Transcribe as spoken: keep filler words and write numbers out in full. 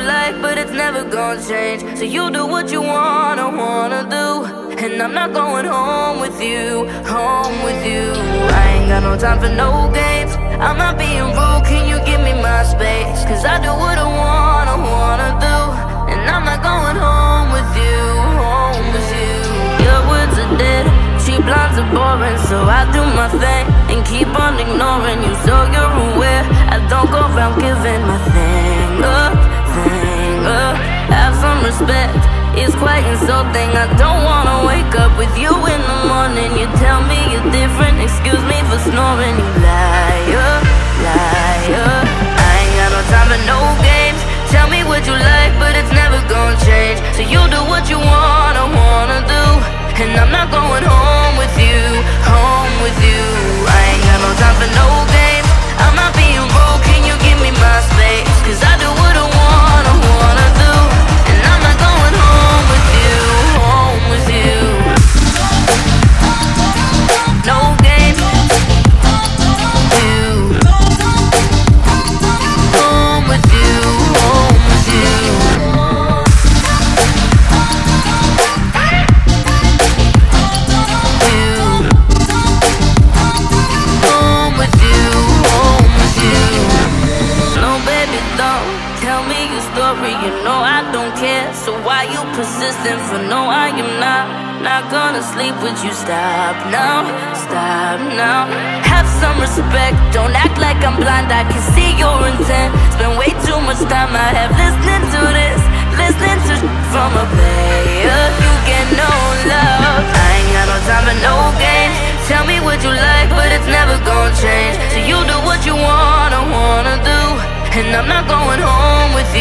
like, but it's never gonna change. So you do what you wanna, wanna do, and I'm not going home with you, home with you. I ain't got no time for no games. I'm not being rude, can you give me my space? Cause I do what I wanna, wanna do, and I'm not going home with you, home with you. Your words are dead, cheap lines are boring, so I do my thing and keep on ignoring you, so you're aware I don't go around giving my thing up, thing up. Have some respect, it's quite insulting. I don't wanna wake up with you in the morning. You tell me you're different, excuse me for snoring. You liar, liar. I ain't got no time for no games. Tell me what you like, but it's never gonna change. So you do what you wanna, wanna do, and I'm not going home with you, home with you. I ain't got no time for no games. I'm not being rude, can you give me my space? Cause I do what I wanna, wanna do, and I'm not going home with you, home with you. No games, you. Home with you, home with you. You know I don't care, so why you persistent for no I am not Not gonna sleep with you, stop now, stop now. Have some respect, don't act like I'm blind, I can see your intent. Spend way too much time I have listening to this, listening to from a player. You get no love, I ain't got no time for no games. Tell me what you like, but it's never gonna change. So you do what you wanna, wanna do, and I'm not going home with you.